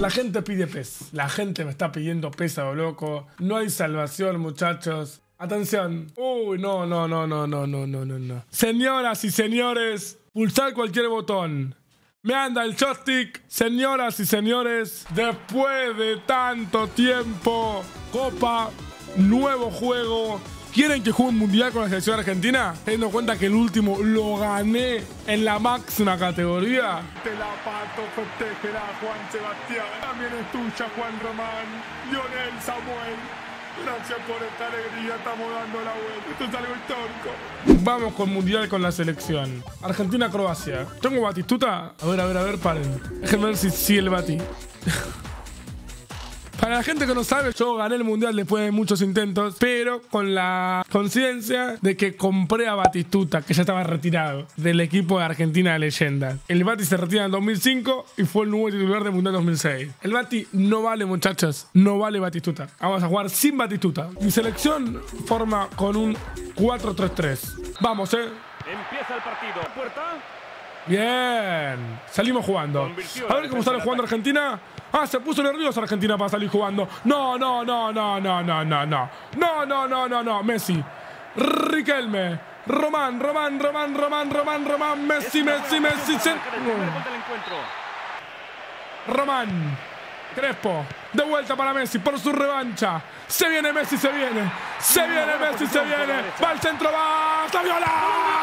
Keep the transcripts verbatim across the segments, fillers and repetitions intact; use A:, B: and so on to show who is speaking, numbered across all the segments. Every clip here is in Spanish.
A: La gente pide P E S. La gente me está pidiendo P E S a lo loco. No hay salvación, muchachos. Atención. Uy, no, no, no, no, no, no, no, no, no. Señoras y señores, pulsar cualquier botón. Me anda el joystick. Señoras y señores, después de tanto tiempo, Copa, nuevo juego. ¿Quieren que juegue un mundial con la selección argentina? Teniendo en cuenta que el último lo gané en la máxima categoría. Te la pato, festejera Juan Sebastián. También es tuya, Juan Román. Lionel Samuel. Gracias por esta alegría, estamos dando la vuelta. Esto es algo histórico. Vamos con mundial con la selección. Argentina-Croacia. ¿Tengo Batistuta? A ver, a ver, a ver, paren. Déjenme ver si sí el Bati. Para la gente que no sabe, yo gané el mundial después de muchos intentos, pero con la conciencia de que compré a Batistuta, que ya estaba retirado del equipo de Argentina de leyenda. El Bati se retira en el dos mil cinco y fue el nuevo titular del mundial dos mil seis. El Bati no vale, muchachos, no vale Batistuta. Vamos a jugar sin Batistuta. Mi selección forma con un cuatro tres tres. Vamos, eh.
B: Empieza el partido. Puerta.
A: Bien. Salimos jugando. A ver cómo sale jugando Argentina. Ah, se puso nervioso Argentina para salir jugando. No, no, no, no, no, no, no, no. No, no, no, no, no. Messi. Riquelme. Román, Román, Román, Román, Román, Román. Messi, Messi, Messi. Messi. Román. Crespo. De vuelta para Messi por su revancha. Se viene Messi, se viene. Se viene Messi, se viene. Va al centro, va. ¡Saviola!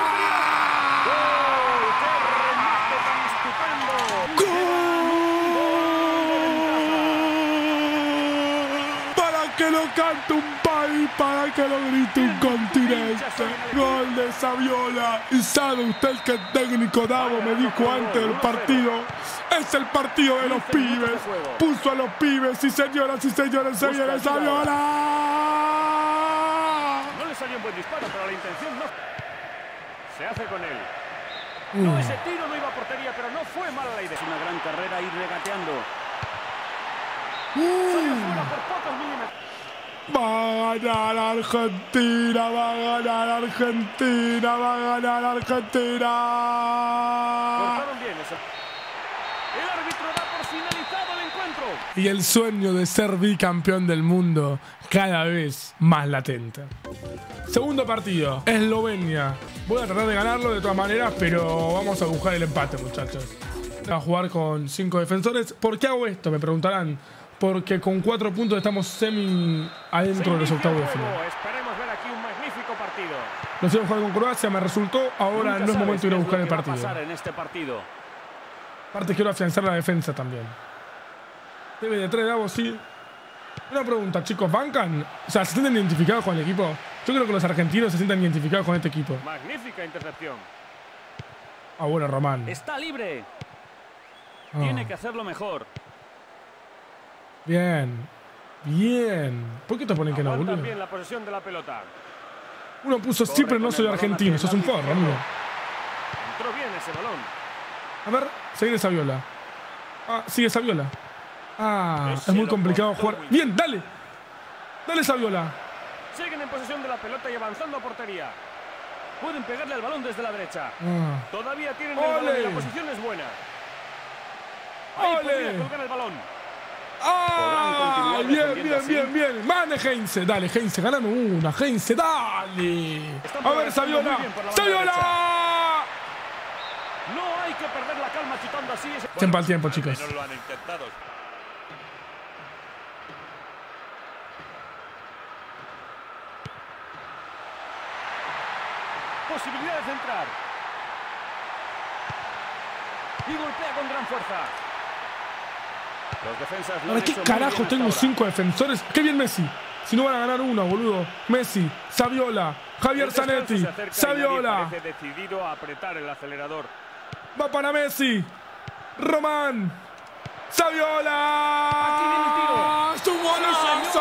A: Que lo cante un país, para que lo grite un continente. Gol de Saviola. Y sabe usted que el técnico Davo me dijo antes del partido: es el partido de los pibes. Puso a los pibes, y señoras y señores, se viene Saviola.
B: No le salió un buen disparo, pero la intención no. Se hace con él. No,
A: uh.
B: ese tiro no iba a portería, pero no fue mala la idea. Es una gran carrera ir regateando.
A: Uh.
B: Salió fuera por pocos milímetros.
A: Va a ganar Argentina, va a ganar Argentina, va a ganar Argentina.
B: Cortaron bien eso. El árbitro da por finalizado el encuentro.
A: Y el sueño de ser bicampeón del mundo cada vez más latente. Segundo partido, Eslovenia. Voy a tratar de ganarlo de todas maneras, pero vamos a buscar el empate, muchachos. Voy a jugar con cinco defensores. ¿Por qué hago esto? Me preguntarán. Porque con cuatro puntos estamos semi adentro de los octavos de final.
B: Esperemos ver aquí un magnífico partido.
A: Lo hicimos jugar con Croacia, me resultó. Ahora
B: Nunca
A: no es momento de ir a buscar el
B: va a
A: partido.
B: pasar en este partido.
A: Aparte quiero afianzar la defensa también. T V de tres, Davo, sí. Una pregunta, chicos, ¿bancan? O sea, ¿se sienten identificados con el equipo? Yo creo que los argentinos se sientan identificados con este equipo.
B: Magnífica intercepción.
A: Ah, bueno, Román.
B: Está libre.
A: Ah.
B: Tiene que hacerlo mejor.
A: Bien. Bien. ¿Por qué te ponen que no, boludo?
B: Bien la posesión de la pelota.
A: Uno puso
B: Corre
A: siempre no soy
B: el
A: argentino. Sos un forro, amigo.
B: Entró bien ese balón.
A: A ver, sigue Saviola. Ah, sigue Saviola. Ah,
B: Ese
A: es muy
B: lo
A: complicado
B: cortó
A: jugar.
B: muy
A: Bien, dale. Dale Saviola.
B: Siguen en posesión de la pelota y avanzando a portería. Pueden pegarle al balón desde la derecha.
A: Ah.
B: Todavía tienen el
A: ¡Ole!
B: balón y la posición es buena. Ahí
A: ¡Ole!
B: podría colgar el balón.
A: ¡Ah!
B: Podrán
A: Bien,
B: continuar
A: bien,
B: defendiendo
A: bien,
B: así.
A: bien. Mane Heinze. Dale, Heinze, ganame una. Heinze, dale.
B: Están
A: A ver,
B: progresando
A: Saviola.
B: muy bien por la banda
A: ¡Saviola!
B: No hay que perder la calma chutando así. Ese...
A: Tiempo al tiempo, chicos.
B: No lo han intentado. Posibilidad de centrar. Y golpea con gran fuerza. Los defensas lo
A: ¿Para
B: han
A: qué
B: hecho muy
A: carajo
B: bien
A: tengo
B: hasta
A: cinco defensores? ¡Qué bien Messi! Si no van a ganar uno, boludo. Messi, Saviola, Javier
B: El descanso
A: Zanetti,
B: se acerca y nadie
A: Saviola.
B: parece decidido a apretar el acelerador.
A: Va para Messi. Román. Saviola.
B: Aquí viene el tiro.
A: ¡Es un golazo!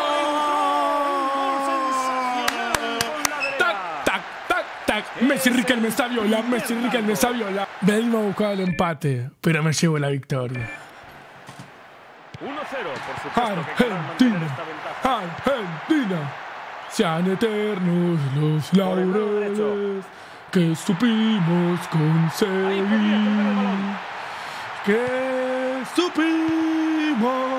A: Tac, tac, tac, tac. Messi, Riquelme, Saviola. Messi, Riquelme, Saviola. Venimos a buscar el empate, pero me llevo la victoria.
B: uno cero, por supuesto que querrán mantener
A: Argentina,
B: esta ventaja.
A: Argentina, sean eternos los laureles que supimos conseguir, que supimos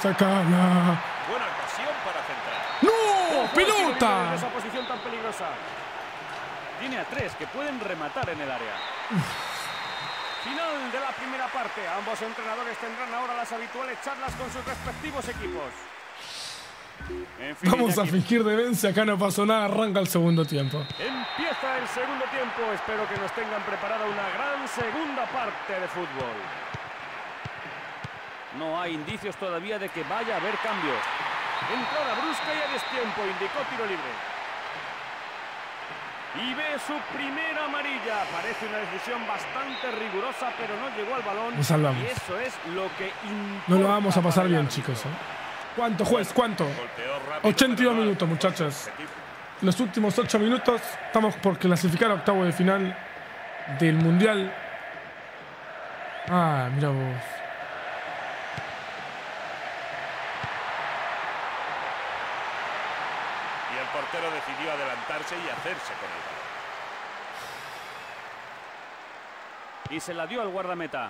A: sacala.
B: Buena ocasión para centrar.
A: ¡No! ¡Pelota!
B: En esa posición tan peligrosa. Tiene a tres que pueden rematar en el área. Final de la primera parte. Ambos entrenadores tendrán ahora las habituales charlas con sus respectivos equipos. En fin,
A: Vamos a fingir demencia, acá no pasó nada, arranca el segundo tiempo.
B: Empieza el segundo tiempo. Espero que nos tengan preparada una gran segunda parte de fútbol. No hay indicios todavía de que vaya a haber cambios. Entrada brusca y a destiempo, indicó tiro libre. Y ve su primera amarilla. Parece una decisión bastante rigurosa, pero no llegó al balón.
A: Nos salvamos.
B: Y eso es lo que importa.
A: No lo vamos a pasar bien, chicos, ¿eh? ¿Cuánto, juez? ¿Cuánto? ochenta y dos minutos, muchachos. En los últimos ocho minutos estamos por clasificar a octavo de final del Mundial. Ah, mira vos.
B: Y el portero decidió adelantarse y hacerse con el balón. Y se la dio al guardameta.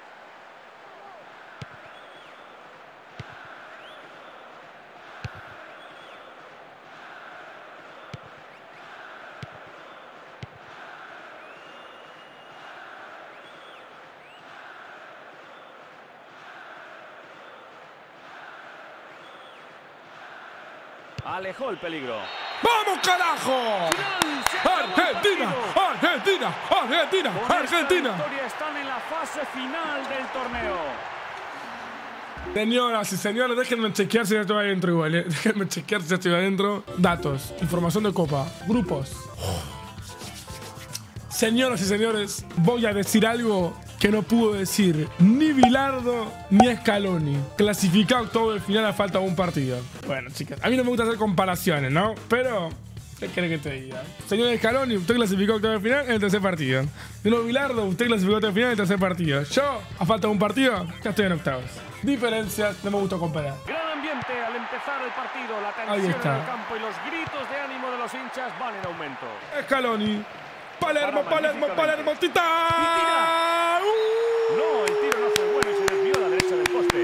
B: Alejó el peligro.
A: ¡Vamos, carajo! ¡Argentina! ¡Argentina! ¡Argentina! ¡Argentina!
B: Están en la fase final del torneo.
A: Señoras y señores, déjenme chequear si ya estoy adentro igual, ¿eh? Déjenme chequear si ya estoy adentro. Datos, información de Copa, grupos. Señoras y señores, voy a decir algo que no pudo decir ni Bilardo ni Scaloni. Clasificado todo el final a falta de un partido. Bueno, chicas, a mí no me gusta hacer comparaciones, ¿no? Pero, ¿qué querés que te diga? Señor Scaloni, usted clasificó octavo de final en el tercer partido. Señor Bilardo, usted clasificó octavo de final en el tercer partido. Yo, a falta de un partido, ya estoy en octavos. Diferencias, no me gusta comparar.
B: Gran ambiente al empezar el partido. La
A: Ahí
B: tensión
A: está.
B: en el campo y los gritos de ánimo de los hinchas van en aumento.
A: Scaloni. Palermo, Palermo, Palermo, Titán. Uh.
B: No, el tiro no fue bueno y se desvió a la derecha del poste.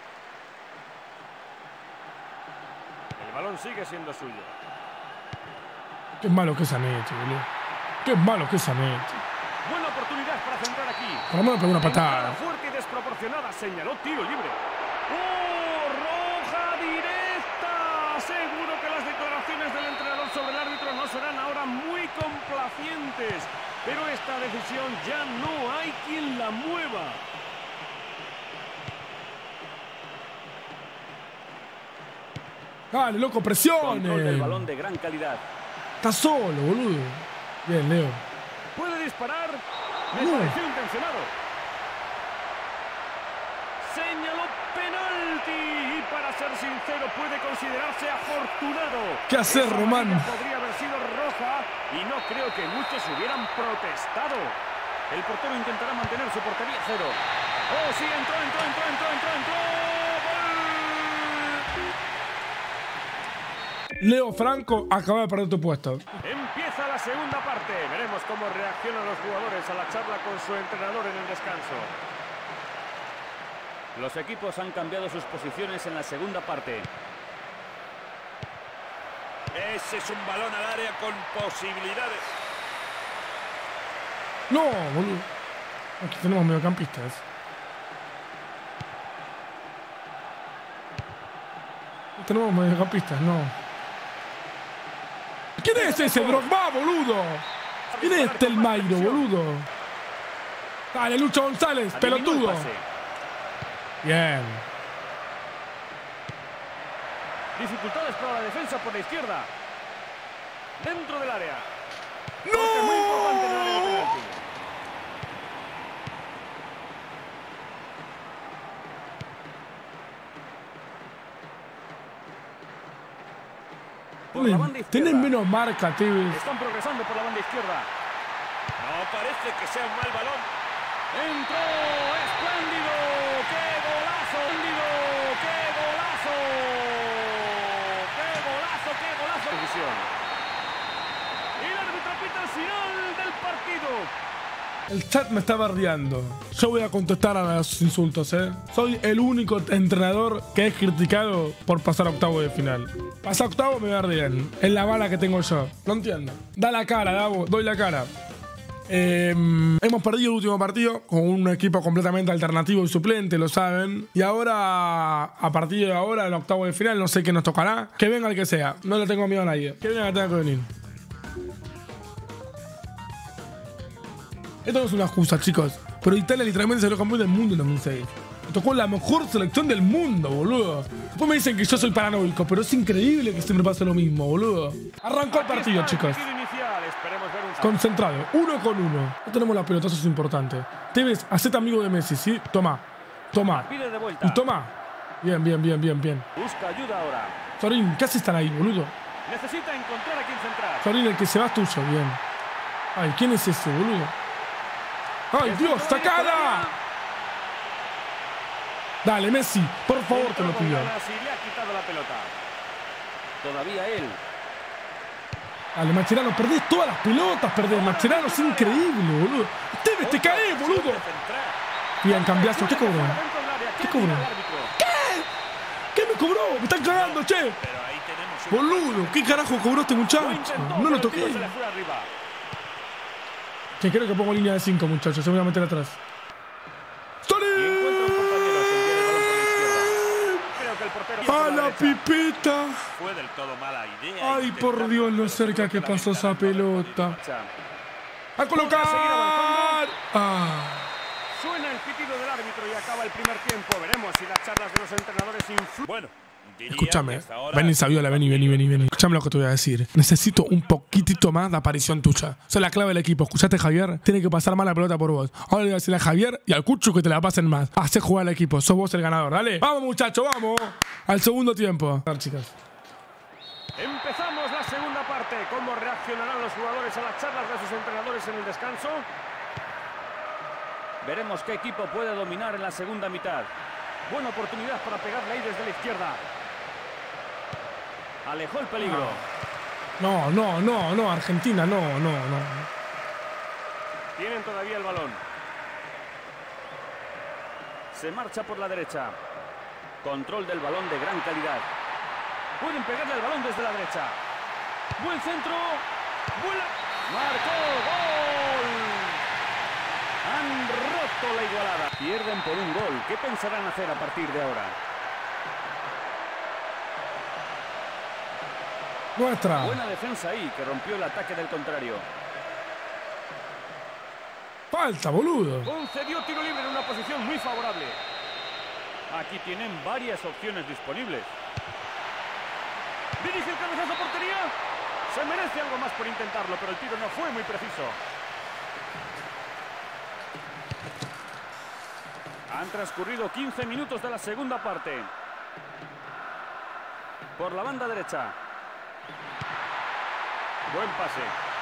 B: El balón sigue siendo suyo.
A: Qué malo que es Zanetti, boludo. Qué malo que es Zanetti.
B: Buena oportunidad para centrar aquí.
A: Por lo menos pegó una patada.
B: Fuerte y desproporcionada. Señaló tiro libre. ¡Oh! ¡Roja directa! Seguro que las declaraciones del entrenador sobre el árbitro no serán ahora muy complacientes. Pero esta decisión ya no hay quien la mueva.
A: Dale, loco, presione.
B: Control del balón de gran calidad.
A: Está solo, boludo. Bien, Leo.
B: Puede disparar. Me
A: No.
B: pareció intencionado. Señaló penalti. Y para ser sincero, puede considerarse afortunado.
A: ¿Qué hacer,
B: Esa
A: Román?
B: amarilla podría haber sido roja y no creo que muchos hubieran protestado. El portero intentará mantener su portería a cero. Oh, sí, entró, entró, entró, entró, entró, entró. ¡Gol!
A: Leo Franco acaba de perder tu puesto.
B: Empieza la segunda parte. Veremos cómo reaccionan los jugadores a la charla con su entrenador en el descanso. Los equipos han cambiado sus posiciones en la segunda parte. Ese es un balón al área con posibilidades.
A: No, boludo. Aquí tenemos mediocampistas. Tenemos mediocampistas, no. ¿Quién es ese Drogba, boludo? ¿Quién es este el Mairo, boludo? Dale, Lucho González, pelotudo. Bien.
B: Dificultades para la defensa por la izquierda. Dentro del área.
A: ¡No!
B: Porque es muy importante en el área de penalti. Por la banda izquierda.
A: Tienen menos marca, Tevez.
B: Están progresando por la banda izquierda. No parece que sea un mal balón. Entró. Espléndido. ¡Qué golazo! Espléndido. ¡Qué golazo! ¡Qué golazo! ¡Qué golazo! Decisión. Y el árbitro pita el final del partido.
A: El chat me está bardeando. Yo voy a contestar a los insultos, ¿eh? Soy el único entrenador que es criticado por pasar a octavo de final. Pasar a octavo me bardean. Es la bala que tengo yo. No entiendo. Da la cara, Davo. Doy la cara. Eh, hemos perdido el último partido con un equipo completamente alternativo y suplente, lo saben. Y ahora, a partir de ahora, en octavo de final, no sé qué nos tocará. Que venga el que sea. No le tengo miedo a nadie. Que venga el que tenga que venir. Esto no es una excusa, chicos. Pero Italia literalmente salió campeón del mundo en dos mil seis. Me tocó la mejor selección del mundo, boludo. Después me dicen que yo soy paranoico, pero es increíble que siempre pase lo mismo, boludo. Arrancó el partido, chicos. Concentrado, uno con uno. No tenemos la pelota, eso es importante. Tevez, hacete amigo de Messi, ¿sí? Toma, toma. Y toma. Bien, bien, bien, bien, bien.
B: Busca ayuda ahora.
A: Sorín, ¿qué haces tan ahí, boludo?
B: Necesita encontrar a quien centrar.
A: Sorín, el que se va es tuyo, bien. Ay, ¿quién es ese, boludo? ¡Ay, Dios, sacala! Dale, Messi, por favor, te lo pido.
B: Le ha quitado la pelota. Todavía él.
A: Dale, Mascherano, perdés todas las pelotas, perdés. Mascherano, es increíble, boludo. Tevez, te caes, boludo. Bien, cambiazo. ¿Qué cobró? ¿Qué cobró? ¿Qué? ¿Qué me cobró? Me están cagando, che. Boludo, ¿qué carajo cobró este muchacho? No lo toqué. Que creo que pongo línea de cinco, muchachos. Se me voy a meter atrás. ¡A la pipeta!
B: Fue del todo mala idea.
A: ¡Ay, por Dios, lo cerca que pasó esa pelota! ¡A colocar! ¡Ah!
B: Suena el pitido del árbitro y acaba el primer tiempo. Veremos si las charlas de los entrenadores influyen. Bueno,
A: escúchame. Vení, Saviola, vení, vení, vení, vení. Escúchame lo que te voy a decir. Necesito un poquitito más de aparición tuya. Sos la clave del equipo. ¿Escuchaste, Javier? Tiene que pasar más la pelota por vos. Ahora le voy a decirle a Javier y al Cucho que te la pasen más. Hacé jugar al equipo. Sos vos el ganador. Dale. Vamos, muchachos, vamos. Al segundo tiempo. A ver, chicas.
B: Empezamos la segunda parte. ¿Cómo reaccionarán los jugadores a las charlas de sus entrenadores en el descanso? Veremos qué equipo puede dominar en la segunda mitad. Buena oportunidad para pegarle ahí desde la izquierda. Alejó el peligro.
A: No, no, no, no, Argentina, no, no, no.
B: Tienen todavía el balón. Se marcha por la derecha. Control del balón de gran calidad. Pueden pegarle al balón desde la derecha. Buen centro. Buena. Marcó. ¡Gol! Han roto la igualada. Pierden por un gol. ¿Qué pensarán hacer a partir de ahora?
A: Nuestra.
B: Buena defensa ahí, que rompió el ataque del contrario.
A: Falta, boludo.
B: Concedió tiro libre en una posición muy favorable. Aquí tienen varias opciones disponibles. Dirige el cabezazo a portería. Se merece algo más por intentarlo, pero el tiro no fue muy preciso. Han transcurrido quince minutos de la segunda parte. Por la banda derecha. Buen pase.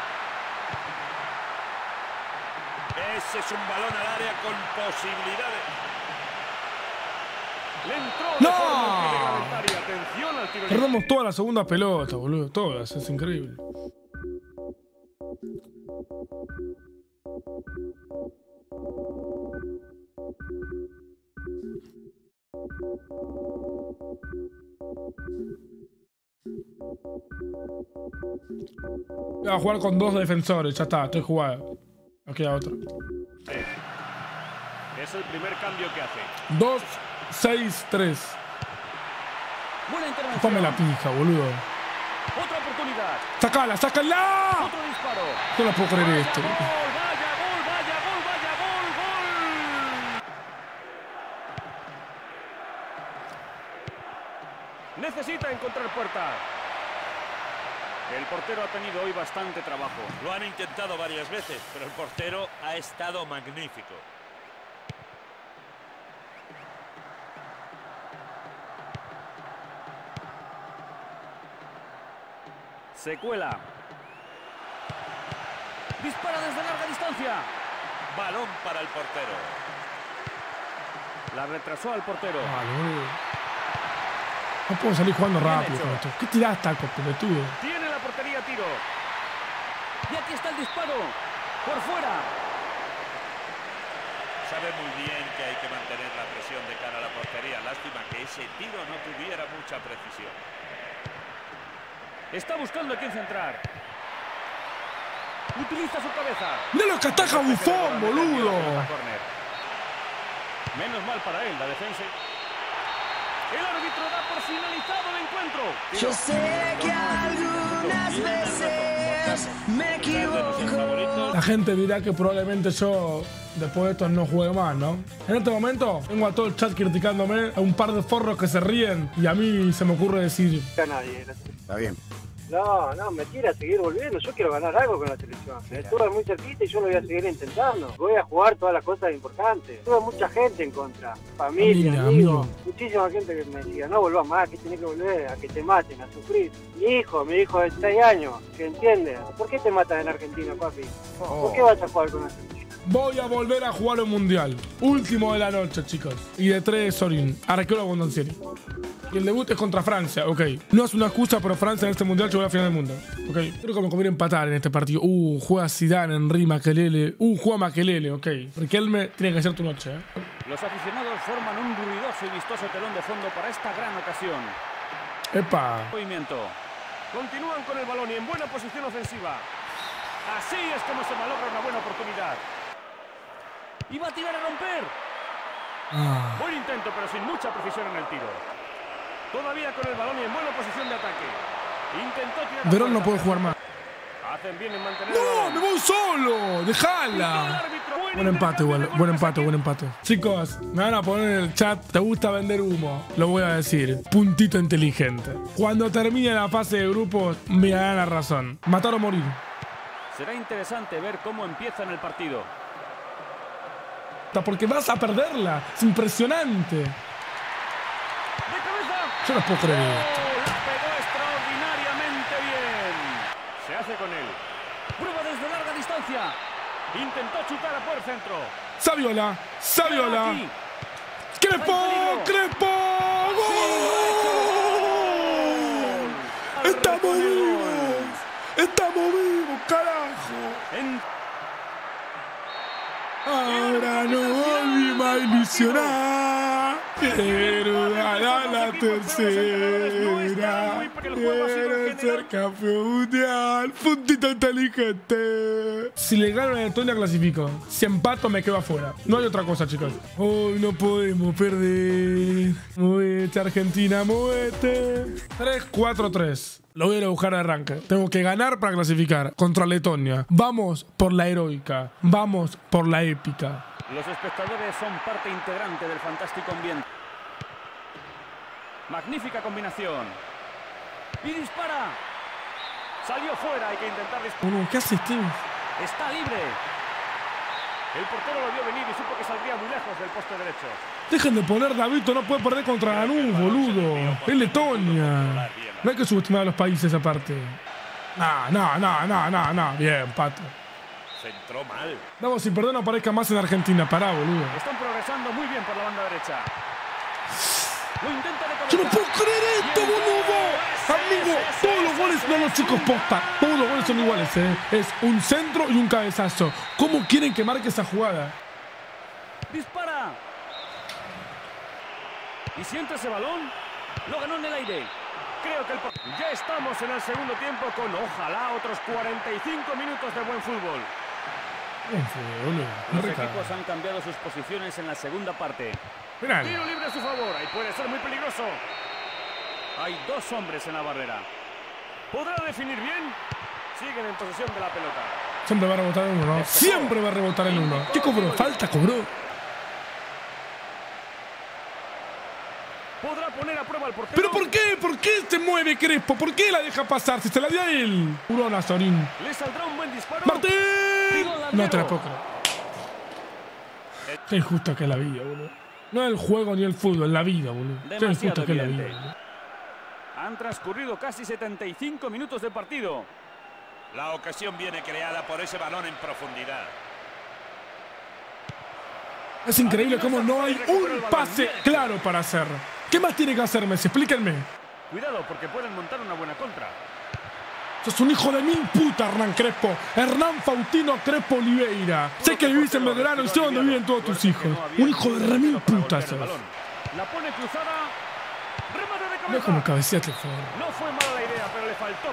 B: Ese es un balón al área con posibilidades. Le entró de
A: ¡No!
B: forma reglamentaria. Atención al tiro libre.
A: Perdemos toda la segunda pelota, boludo. Todas, es increíble. Voy a jugar con dos defensores, ya está, estoy jugado. No queda otro.
B: Es el primer cambio que hace.
A: dos, seis, tres.
B: Buena intervención.
A: Ponme la pija, boludo.
B: Otra oportunidad.
A: ¡Sácala, sácala!
B: Otro disparo.
A: No la puedo creer
B: Vaya
A: esto.
B: gol, vaya gol, vaya gol, vaya gol, gol. Necesita encontrar puerta. El portero ha tenido hoy bastante trabajo.
C: Lo han intentado varias veces, pero el portero ha estado magnífico.
B: Se cuela. Dispara desde larga distancia.
C: Balón para el portero.
B: La retrasó al portero.
A: Vale, boludo. No puedo salir jugando rápido con esto. ¿Qué tirás, taco, pelotudo?
B: Tiene la portería a tiro. Y aquí está el disparo. Por fuera.
C: Sabe muy bien que hay que mantener la presión de cara a la portería. Lástima que ese tiro no tuviera mucha precisión.
B: Está buscando a quién centrar. Utiliza su cabeza.
A: ¡Mira lo que ataja Buffon, boludo!
B: Menos mal para él, la defensa. El árbitro da por finalizado el encuentro.
D: Yo sé que algunas veces me equivoco.
A: La gente dirá que probablemente yo después de esto no juegue más, ¿no? En este momento tengo a todo el chat criticándome, a un par de forros que se ríen y a mí se me ocurre decir...
E: A nadie.
F: Está bien.
E: No, no, me quiera seguir volviendo. Yo quiero ganar algo con la selección. Estuve muy cerquita y yo lo voy a seguir intentando. Voy a jugar todas las cosas importantes. Tuve mucha gente en contra. Familia,
A: Familia,
E: amigos.
A: amigo.
E: Muchísima gente que me decía, no volvás más, que tenés que volver a que te maten, a sufrir. Mi hijo, mi hijo de seis años, que entiende. ¿Por qué te matan en Argentina, papi? ¿Por qué vas a jugar con la selección?
A: Voy a volver a jugar un mundial. Último de la noche, chicos. Y de tres, Sorin. Arquero Bondancieri. Y el debut es contra Francia, ok. No es una excusa, pero Francia en este mundial llegó a la final del mundo. Ok. Creo que me conviene empatar en este partido. Uh, juega Zidane, Henry, Makelele. Uh, juega Makelele, ok. Riquelme tiene que ser tu noche, eh.
B: Los aficionados forman un ruidoso y vistoso telón de fondo para esta gran ocasión.
A: Epa.
B: Movimiento. Continúan con el balón y en buena posición ofensiva. Así es como se malogra una buena oportunidad. Y va a tirar a romper.
A: Ah.
B: Buen intento, pero sin mucha precisión en el tiro. Todavía con el balón y en buena posición de ataque. Intentó tirar.
A: Verón no puede jugar más.
B: Hacen bien en mantener
A: ¡No!
B: el balón.
A: ¡Me voy solo! ¡Dejala! Buen empate, igual. Buen empate, buen empate. Chicos, me van a poner en el chat. ¿Te gusta vender humo? Lo voy a decir. Puntito inteligente. Cuando termine la fase de grupos, me darán la razón. Matar o morir.
B: Será interesante ver cómo empiezan el partido.
A: Porque vas a perderla. Es impresionante.
B: ¡De cabeza!
A: Yo no puedo creer
B: ¡Oh!
A: esto.
B: La pegó extraordinariamente bien. Se hace con él. Prueba desde larga distancia. Intentó chutar a por el centro.
A: Saviola. Saviola.
B: Aquí.
A: ¡Crespo! ¡Crespo! ¡Gol! ¡Estamos vivos! ¡Estamos vivos, carajo!
B: En...
A: Ahora no volvimos a ilusionar. Quiero ganar la tercera. Quiero ser campeón mundial. Puntito inteligente. Si le gano a Letonia, clasifico. Si empato, me quedo afuera. No hay otra cosa, chicos. Hoy no podemos perder. Movete, Argentina, movete. tres cuatro tres. Lo voy a ir a buscar de arranque. Tengo que ganar para clasificar contra Letonia. Vamos por la heroica. Vamos por la épica.
B: Los espectadores son parte integrante del fantástico ambiente. Magnífica combinación. Y dispara. Salió fuera, hay que intentar disparar.
A: Bueno, ¿qué haces, tío?
B: Está libre. El portero lo vio venir y supo que saldría muy lejos del poste derecho.
A: Dejen de poner Davito, no puede perder contra Lanús, boludo. Es Letonia. No hay que subestimar a los países aparte. No, no, no, no, no, no. Bien, Pato.
C: Se entró mal.
A: Vamos, si perdón no aparezca más en Argentina. Pará, boludo.
B: Están progresando muy bien por la banda derecha. Lo intenta de cabeza.
A: ¡Yo no puedo creer esto, boludo! Amigo, todos los goles, no, los chicos, posta. Todos los goles son iguales, ¿eh? Es un centro y un cabezazo. ¿Cómo quieren que marque esa jugada?
B: Dispara. Y si entra ese balón, lo ganó en el aire. Creo que el... Ya estamos en el segundo tiempo con, ojalá, otros cuarenta y cinco minutos de buen fútbol.
A: Buen fútbol, boludo.
B: Los
A: Rica.
B: equipos han cambiado sus posiciones en la segunda parte.
A: Mirá.
B: Tiro libre a su favor, ahí puede ser muy peligroso. Hay dos hombres en la barrera. ¿Podrá definir bien? Siguen en posesión de la pelota.
A: Siempre va a rebotar en uno, ¿no? Siempre va a rebotar en uno. ¿Qué cobró? Falta cobró.
B: ¿Podrá poner a prueba al portero?
A: ¿Pero por qué? ¿Por qué se mueve Crespo? ¿Por qué la deja pasar si se la dio a él? Urona, Sorín.
B: ¿Le saldrá un buen disparo?
A: ¡Martín!
B: Tiro al
A: No te la
B: larguero.
A: puedo creer. Qué injusta que es la vida, boludo. No el juego ni el fútbol, la vida, boludo. Qué
B: Demasiado
A: injusta que es la vida,
B: evidente.
A: boludo.
B: Han transcurrido casi setenta y cinco minutos de partido.
C: La ocasión viene creada por ese balón en profundidad.
A: Es increíble cómo no hay un pase claro para hacer. ¿Qué más tiene que hacer Messi? Explíquenme.
B: Cuidado porque pueden montar una buena contra.
A: Sos un hijo de mil puta, Hernán Crespo. Hernán Faustino Crespo Oliveira. Sé que vivís en Belgrano y sé dónde viven todos tus hijos. Un hijo de re mil puta sos.
B: La pone cruzada. Remate de cabeza.
A: Mira cómo cabeceaste, por favor.
B: No fue mala la idea, pero le faltó.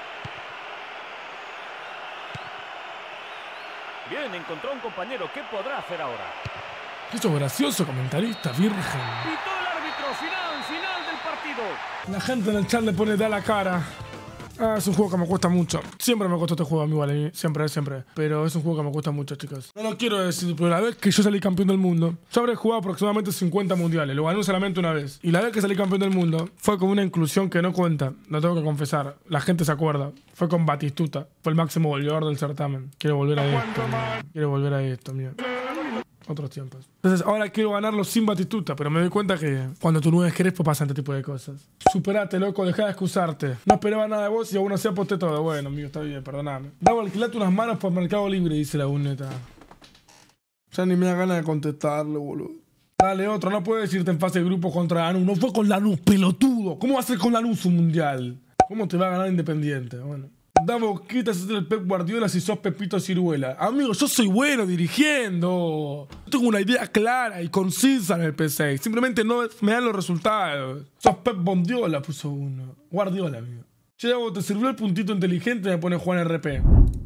B: Bien, encontró a un compañero. ¿Qué podrá hacer ahora?
A: Eso es gracioso, comentarista, virgen.
B: Pitó el árbitro. Final, final del partido.
A: La gente en el chat le pone da la cara. Ah, es un juego que me cuesta mucho. Siempre me costó este juego a mí, vale. Siempre, siempre. Pero es un juego que me cuesta mucho, chicos. No lo quiero decir, pero la vez que yo salí campeón del mundo, yo habré jugado aproximadamente cincuenta mundiales. Lo gané solamente una vez. Y la vez que salí campeón del mundo, fue con una inclusión que no cuenta. Lo tengo que confesar. La gente se acuerda. Fue con Batistuta. Fue el máximo goleador del certamen. Quiero volver a esto. Quiero volver a esto, mío. Otros tiempos. Entonces ahora quiero ganarlo sin Batistuta, pero me doy cuenta que cuando tú no eres Crespo pasan este tipo de cosas. Superate, loco, dejá de excusarte. No esperaba nada de vos y aún así aposté todo. Bueno, amigo, está bien, perdoname. Dabo alquilate unas manos por Mercado Libre, dice la uneta. Ya ni me da ganas de contestarle, boludo. Dale, otro, no puedes irte en fase de grupo contra Lanús. No fue con Lanús, pelotudo. ¿Cómo va a ser con Lanús un mundial? ¿Cómo te va a ganar Independiente? Bueno. Da boquitas a el Pep Guardiola si sos Pepito Ciruela. Amigo, yo soy bueno dirigiendo. Yo tengo una idea clara y concisa en el P seis. Simplemente no me dan los resultados. Sos Pep Bondiola, puso uno. Guardiola, amigo. Che, vos te sirvió el puntito inteligente y me pone Juan R P.